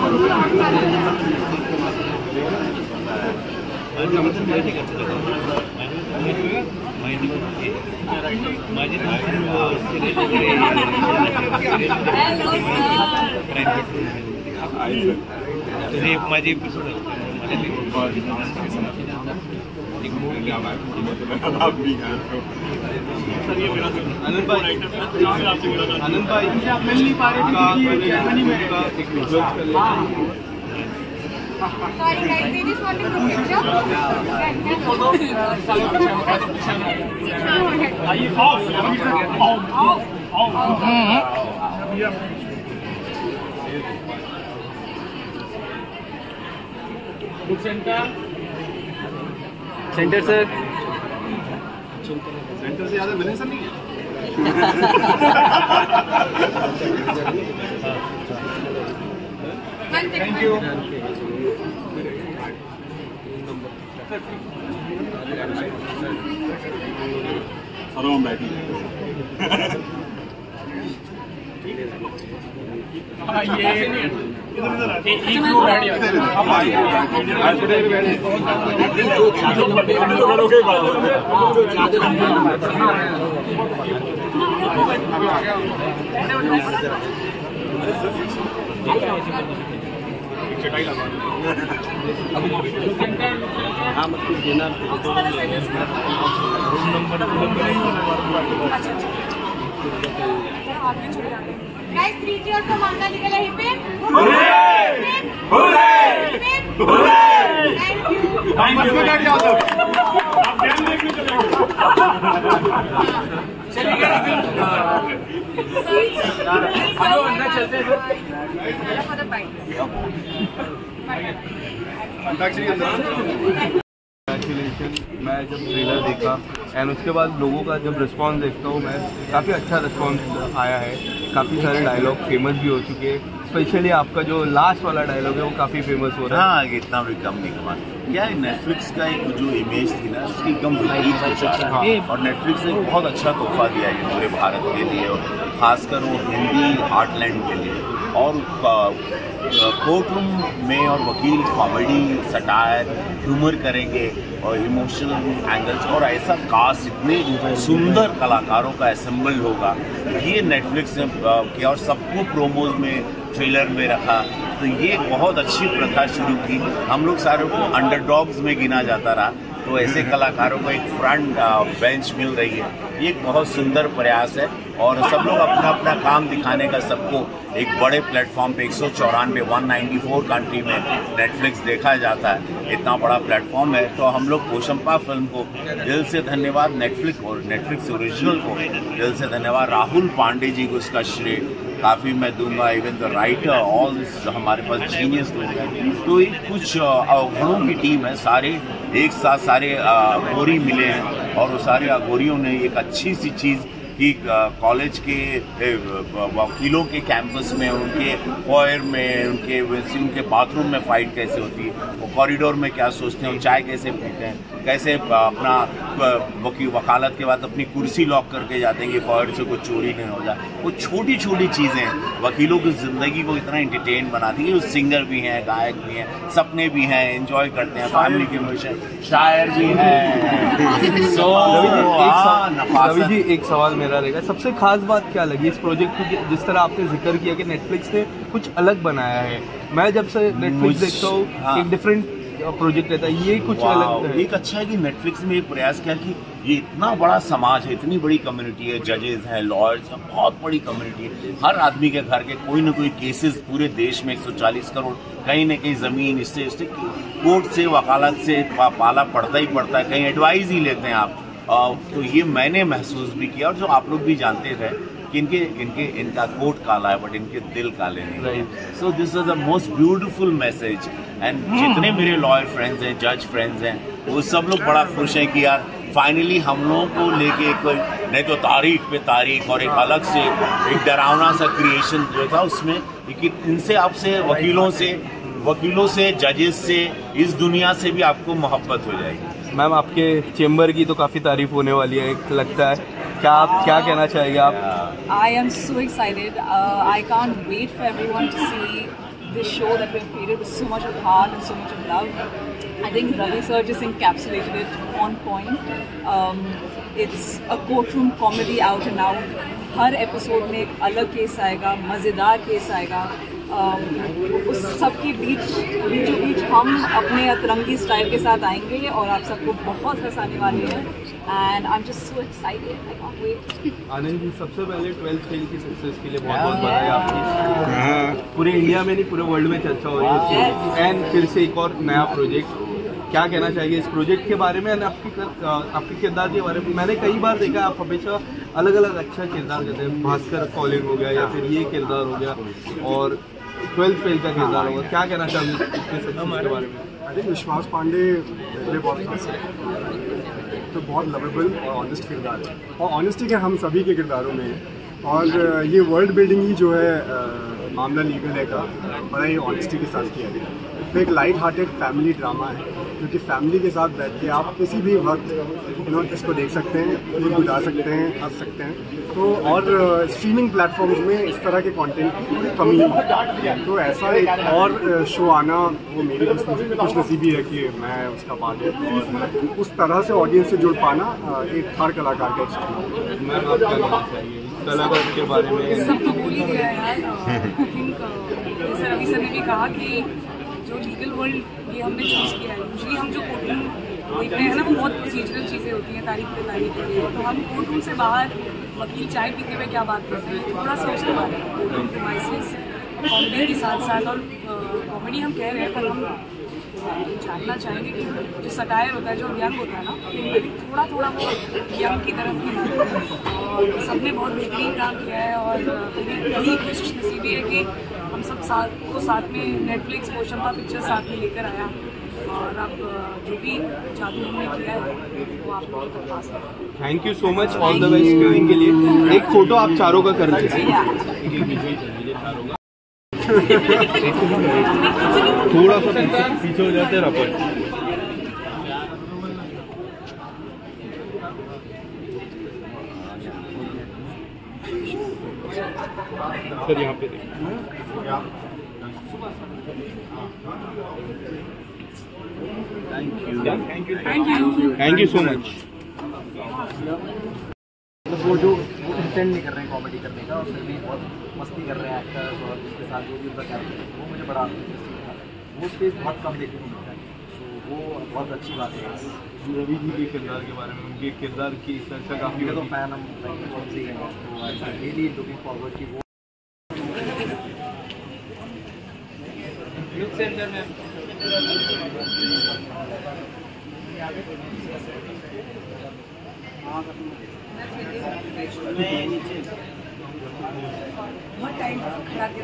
माझी एपिसोड आनंद भाई आप मिल नहीं पा रहे Sorry guys, we just want to group picture. Are you off? Good center. Centre sir centre से ज्यादा मिले सर नहीं है। Thank you. सरोम बैठी चटाई लगा Guys, 3 cheers for Manga Nikala Hip Hip. Thank you. मैं जब ट्रेलर देखा एंड उसके बाद लोगों का जब रिस्पांस देखता हूँ मैं, काफ़ी अच्छा रिस्पांस आया है। काफ़ी सारे डायलॉग फेमस भी हो चुके हैं। स्पेशली आपका जो लास्ट वाला डायलॉग है वो काफ़ी फेमस हो रहा है। हाँ, इतना भी कम नहीं कमा क्या है। नेटफ्लिक्स का एक जो इमेज थी ना, उसकी एकदम रिलीज हो जा रहा है और नेटफ्लिक्स ने बहुत अच्छा तोहफा दिया है पूरे भारत के लिए और खासकर वो हिंदी हार्टलैंड के लिए। और कोर्ट रूम में और वकील कॉमेडी, सटायर, ह्यूमर करेंगे और इमोशनल एंगल्स और ऐसा कास्ट, इतने सुंदर कलाकारों का असेंबल होगा, ये नेटफ्लिक्स ने किया और सबको प्रोमोज में, ट्रेलर में रखा। तो ये बहुत अच्छी प्रथा शुरू की। हम लोग सारों को अंडरडॉग्स में गिना जाता रहा, तो ऐसे कलाकारों को एक फ्रंट बेंच मिल रही है। ये एक बहुत सुंदर प्रयास है और सब लोग अपना अपना काम दिखाने का, सबको एक बड़े प्लेटफॉर्म पे 194 कंट्री में नेटफ्लिक्स देखा जाता है। इतना बड़ा प्लेटफॉर्म है, तो हम लोग पोशंपा फिल्म को दिल से धन्यवाद, नेटफ्लिक्स और नेटफ्लिक्स ओरिजिनल को दिल से धन्यवाद। राहुल पांडे जी को इसका श्रेय काफ़ी मैं दूंगा। Even the writer, all this हमारे पास जीनियस लोग हैं। तो ये कुछ अघोरों की टीम है, सारे एक साथ सारे अघोरी मिले हैं और वो सारे अघोरियों ने एक अच्छी सी चीज़ कि कॉलेज के वकीलों के कैंपस में, उनके फॉयर में, उनके बाथरूम में फ़ाइट कैसे होती है, वो कॉरिडोर में क्या सोचते हैं, चाय कैसे पीते हैं, कैसे अपना वकालत के बाद अपनी कुर्सी लॉक करके जाते हैं कि फॉयर से कुछ चोरी नहीं हो जाए। वो छोटी छोटी चीज़ें वकीलों की ज़िंदगी को इतना इंटरटेन बनाती है। वो सिंगर भी हैं, गायक भी हैं, सपने भी हैं, एंजॉय करते हैं, फैमिली के इमोशन, शायर भी हैं। रवि जी, एक सवाल मेरा रहेगा, सबसे खास बात क्या लगी इस प्रोजेक्ट की? जिस तरह आपने जिक्र किया कि नेटफ्लिक्स ने कुछ अलग बनाया है, मैं जब से नेटफ्लिक्स देखता हूँ एक डिफरेंट प्रोजेक्ट रहता है, ये कुछ अलग है। एक अच्छा है कि नेटफ्लिक्स में एक प्रयास किया कि ये इतना बड़ा समाज है, इतनी बड़ी कम्युनिटी है, जजेस हैं, लॉयर्स हैं, बहुत बड़ी कम्युनिटी है। हर आदमी के घर के कोई ना कोई केसेस पूरे देश में 140 करोड़ कहीं ना कहीं ज़मीन, इससे कोर्ट से, वकालत से पाला पड़ता ही पड़ता है, कहीं एडवाइस ही लेते हैं आप। तो ये मैंने महसूस भी किया और जो आप लोग भी जानते थे कि इनका कोट काला है बट इनके दिल काले नहीं। So this is the most beautiful message. And जितने मेरे लॉयर फ्रेंड्स हैं, जज फ्रेंड्स हैं, वो सब लोग बड़ा खुश हैं कि यार फाइनली हम लोगों को लेके कोई नहीं तो तारीख पे तारीख और एक अलग से एक डरावना सा क्रिएशन जो था उसमें, इनसे आपसे वकीलों से जजेस से, इस दुनिया से भी आपको मोहब्बत हो जाएगी। मैम, आपके चेम्बर की तो काफ़ी तारीफ होने वाली है लगता है, क्या आप क्या कहना चाहेंगे आप? I am so excited. I can't wait for everyone to see this show that we've created with so much of heart and so much of love. I think Ravi sir just encapsulated it on point. It's a courtroom comedy out and out. हर episode में एक अलग case आएगा, मज़ेदार case आएगा. उस सब के बीचों बीच हम अपने अतरंगी स्टाइल के साथ आएंगे और आप सबको बहुत हंसाने वाले हैं. And I am just so excited, I can't wait. Anand ji, सबसे पहले 12th फेल की सक्सेस के लिए बहुत बहुत बधाई आपकी. पूरे इंडिया में नहीं, पूरे वर्ल्ड में चर्चा हो रही है. एंड फिर से एक और नया प्रोजेक्ट, क्या कहना चाहिए इस प्रोजेक्ट के बारे में, आपके किरदार के बारे में? मैंने कई बार देखा आप हमेशा अलग अलग अच्छा किरदार करते हैं. भास्कर कॉलिंग हो गया या फिर ये किरदार हो गया और 12th फेल का किरदार होगा. क्या कहना चाहेंगे इसके बारे में? आई थिंक विश्वास पांडे पहले बहुत खास है, तो बहुत लवेबल और ऑनेस्ट किरदार है, और ऑनेस्टी के हम सभी के किरदारों में है. और ये वर्ल्ड बिल्डिंग ही जो है मामला लीगल है का बड़ा ही ऑनेस्टी के साथ किया गया. तो एक लाइट हार्टेड फैमिली ड्रामा है जो कि फैमिली के साथ बैठ के आप किसी भी वक्त इसको देख सकते हैं, ये गुजार सकते हैं, हंस सकते हैं. तो और स्ट्रीमिंग प्लेटफॉर्म्स में इस तरह के कंटेंट की थोड़ी कमी है, तो ऐसा एक और शो आना वो मेरी खुशनसीबी है कि मैं उसका पार्ट हूँ. और उस तरह से ऑडियंस से जुड़ पाना एक हर कलाकार का एक्सपीरियंस. मैम, आप क्या कहना चाहिए कलाकार के बारे में? सब तो बोल ही गया यार. आई थिंक जैसे रवि सर ने भी कहा कि जो लीगल वर्ल्ड ये हमने चूज़ किया है. यूजली हम जो कोर्टरूम देखते हैं ना, वो बहुत प्रोसीजरल चीज़ें होती हैं, तारीख पे तारीख के लिए. तो हम कोर्टरूम से बाहर वकील चाय पीते हुए क्या बात करते हैं, थोड़ा सा उसके बारे में कोर्टरूम डिवाइसेस कॉमेडी के साथ साथ. और कॉमेडी हम कह रहे हैं, पर हम जानना चाहेंगे कि जो सटायर होता है, जो यंग होता है ना, थोड़ा वो यंग की तरफ भी है. और सबने बहुत बेहतरीन काम किया है. और मेरी कोशिश नसीबी है कि हम सब साथ में नेटफ्लिक्स पोशंपा पिक्चर साथ में लेकर आया. और अब जो भी जादू हमने किया है वो आप लोगों तक पास है. Thank you so much, all the best tuning के लिए. एक फोटो आप चारों का कर लीजिए, थोड़ा सा पीछे हो जाते हैं रपट. सर यहाँ पे थैंक यू सो मच. वो जो इंटेंड नहीं कर रहे हैं कॉमेडी करने का, और फिर भी बहुत मस्ती कर रहे हैं एक्टर्स, और उसके साथ जो भी उनका कैरेक्टर है वो मुझे बड़ा इंटरेस्टिंग था. वो स्पेस बहुत कम देखने को मिलता है, तो वो बहुत अच्छी बात है. रवि जी के किरदार के बारे में, उनके किरदार की चर्चा काफ़ी तो फैन हम बहुत सी हैं, तो रियली लुकिंग फॉरवर्ड कि वो सेंटर में बहुत टाइम खड़ा कर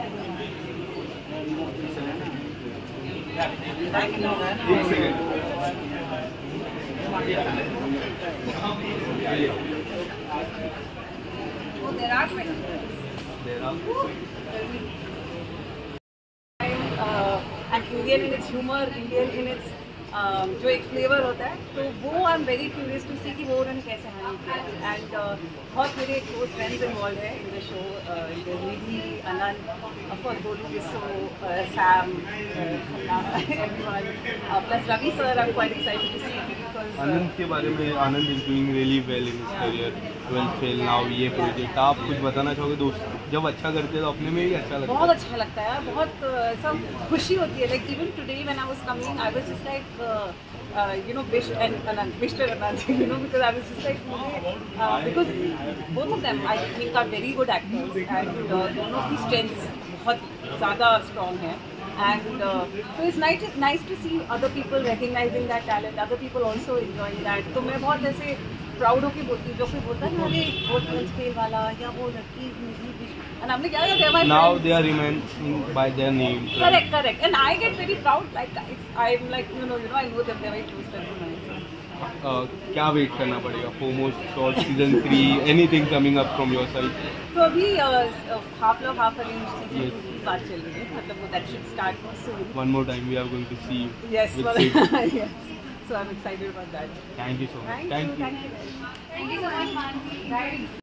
and Indian in its humor, Indian in its जो एक फ्लेवर होता है, तो वो I am very curious to see कि वो उन्होंने कैसे हैंडल किया. एंड बहुत मेरे क्लोज फ्रेंड्स इन्वॉल्व है in the show. Nidhi, Anand, of course बोलू बिस्सो, Sam, everyone, plus Ravi sir. I am quite excited to see because Anand के बारे में. Anand is doing really well in his career. 12th fail now ये प्रोजेक्ट, आप कुछ बताना चाहोगे? दोस्त जब अच्छा करते हैं तो अपने में भी अच्छा लगता है. बहुत अच्छा लगता है, बहुत सब खुशी होती है. Like even today when I was coming, I was just like Bish and Anand, Mr. Anand, because I was just like, because both of them I think are very good actors, and दोनों की strengths बहुत ज़्यादा strong है. And so it's nice to see other people recognizing that talent, other people also enjoying that. तो मैं बहुत ऐसे proud होके बोलती हूँ. जो कोई बोलता है ना, अरे वो 12th फेल वाला या वो लड़की, and हमने क्या किया? My now friends. they are remaining by their name. Correct. And I get very proud. Like I'm like I know them. They're very close friends of mine. क्या वेट करना पड़ेगा? FOMO और season 3, anything coming up from your side? तो अभी half love half arranged season 2 की बात चल रही है. मतलब वो that should start soon. One more time we are going to see you. Yes. with Well, Sid. yes. So I'm excited about that. Thank you so much. Thank you so much, Mansi. Right.